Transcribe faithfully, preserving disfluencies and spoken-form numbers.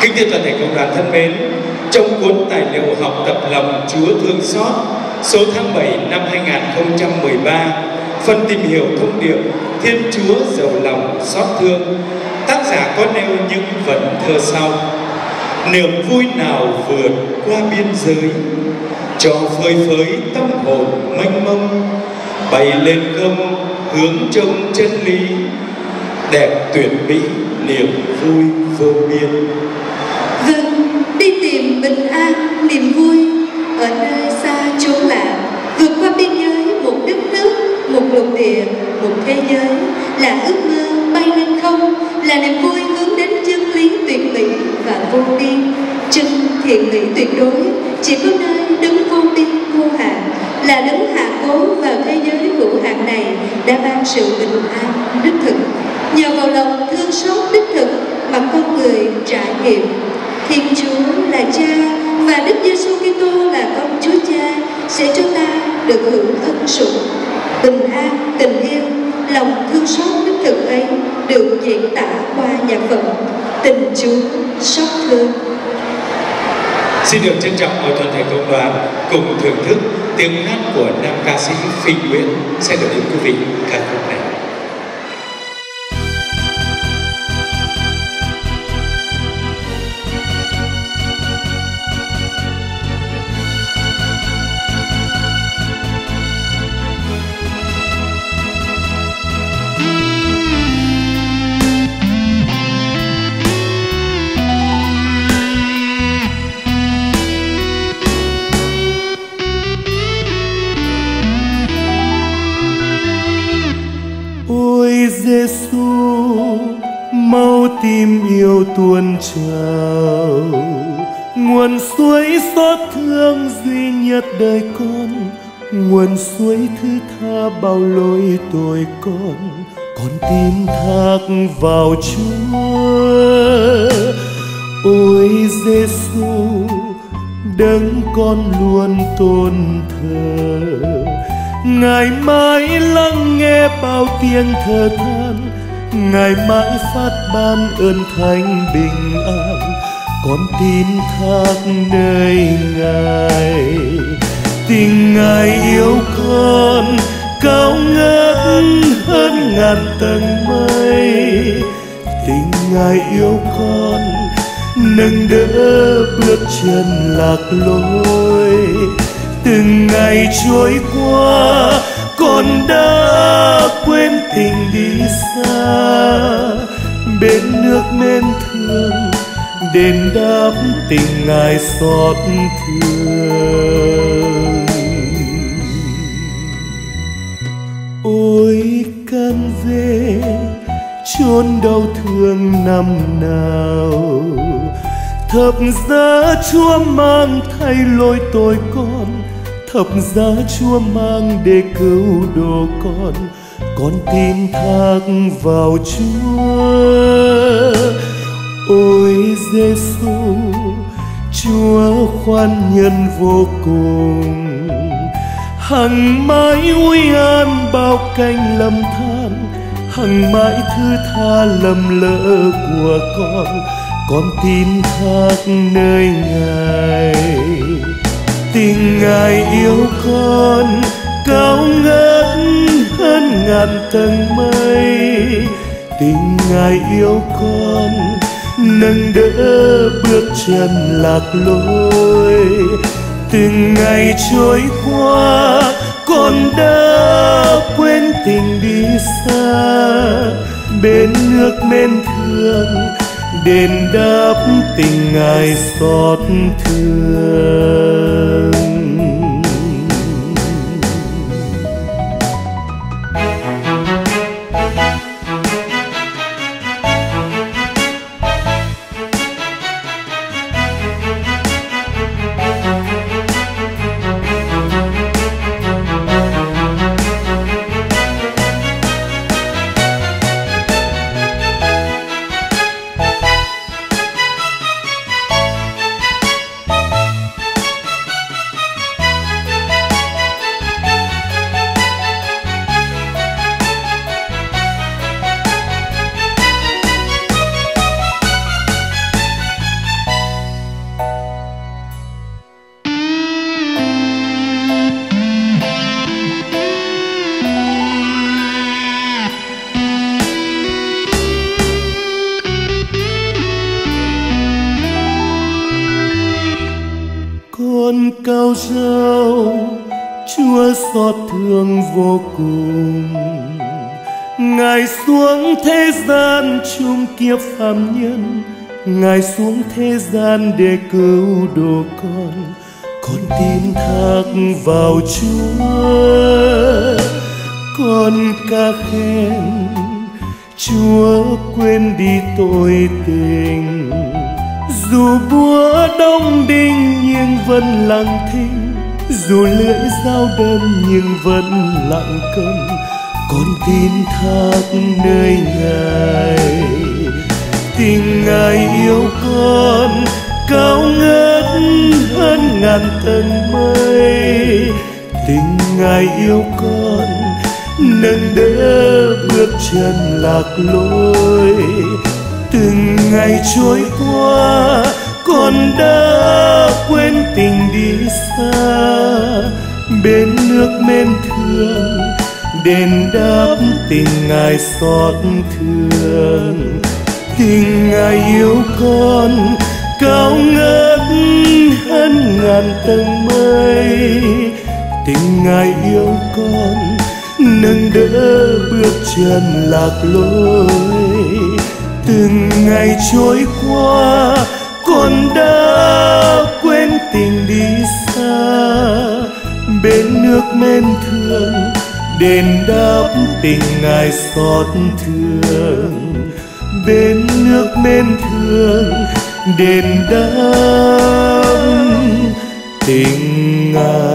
Kính thưa toàn thể cộng đoàn thân mến, trong cuốn tài liệu học tập lòng Chúa thương xót số tháng bảy năm hai nghìn không trăm mười ba, phần tìm hiểu thông điệp Thiên Chúa giàu lòng xót thương, tác giả có nêu những vần thơ sau: niềm vui nào vượt qua biên giới, cho phơi phới tâm hồn mênh mông, bay lên không hướng trông chân lý, đẹp tuyệt mỹ niềm vui vô biên. Vâng, đi tìm bình an, niềm vui ở nơi xa chốn lạ, vượt qua biên giới một đất nước, một lục địa, một thế giới, là ước mơ bay lên không, là niềm vui hướng đến chân lý tuyệt mỹ và vô biên. Chân thiện mỹ tuyệt đối chỉ có nơi đứng vô biên vô hạn, là đấng hạ cố vào thế giới hữu hạn này đã ban sự bình an đích thực. Nhờ vào lòng thương xót đích thực mà con người trải nghiệm Thiên Chúa là Cha và Đức Giêsu Kitô là con Chúa Cha sẽ cho ta được hưởng ân sủng. Bình an, tình yêu, lòng thương xót đích thực ấy được diễn tả qua nhạc phẩm Tình Chúa xót thương. Xin được trân trọng mời toàn thể cộng đoàn cùng thưởng thức tiếng hát của nam ca sĩ Phi Nguyễn sẽ được đến quý vị ca khúc này. Giêsu mau tìm yêu tuôn trào, nguồn suối xót thương duy nhất đời con, nguồn suối thứ tha bao lỗi tội con, con tin thác vào Chúa. Ôi Giêsu, đấng con luôn tôn thờ, Ngài mãi lắng nghe bao tiếng thở than, Ngài mãi phát ban ơn thánh bình an, con tin thác nơi Ngài. Tình Ngài yêu con cao ngất hơn ngàn tầng mây, tình Ngài yêu con nâng đỡ bước chân lạc lối. Từng ngày trôi qua con đã quên tình đi xa, bên nước men thương đền đáp tình Ngài xót thương. Ôi can về chốn đau thương năm nào, thập giá Chúa mang thay lỗi tội con, thập giá Chúa mang để cứu độ con, con tin thác vào Chúa. Ôi Giêsu, Chúa khoan nhân vô cùng, hằng mãi ui an bao cánh lầm than, hằng mãi thứ tha lầm lỡ của con, con tin thác nơi Ngài. Tình Ngài yêu con cao ngất hơn ngàn tầng mây, tình Ngài yêu con nâng đỡ bước chân lạc lối. Từng ngày trôi qua con đã quên tình đi xa, bên nước men thương đền đáp tình Ngài xót thương. cao rau, Chúa xót thương vô cùng. Ngài xuống thế gian chung kiếp phàm nhân, Ngài xuống thế gian để cứu độ con. Con tin thác vào Chúa, con ca khen Chúa quên đi tội tình. Dù búa đông đinh nhưng vẫn lặng thinh, dù lưỡi dao đâm nhưng vẫn lặng câm. Con tin thác nơi Ngài, tình Ngài yêu con cao ngất hơn ngàn tầng mây. Tình Ngài yêu con nâng đỡ bước chân lạc lối. Từng ngày trôi qua con đã quên tình đi xa. Bên nước men thương đền đáp tình Ngài xót thương. Tình Ngài yêu con cao ngất hơn ngàn tầng mây. Tình Ngài yêu con nâng đỡ bước chân lạc lối. Từng ngày trôi qua con đã quên tình đi xa. Bên nước men thương đền đáp tình Ngài xót thương. Bên nước men thương đền đáp tình Ngài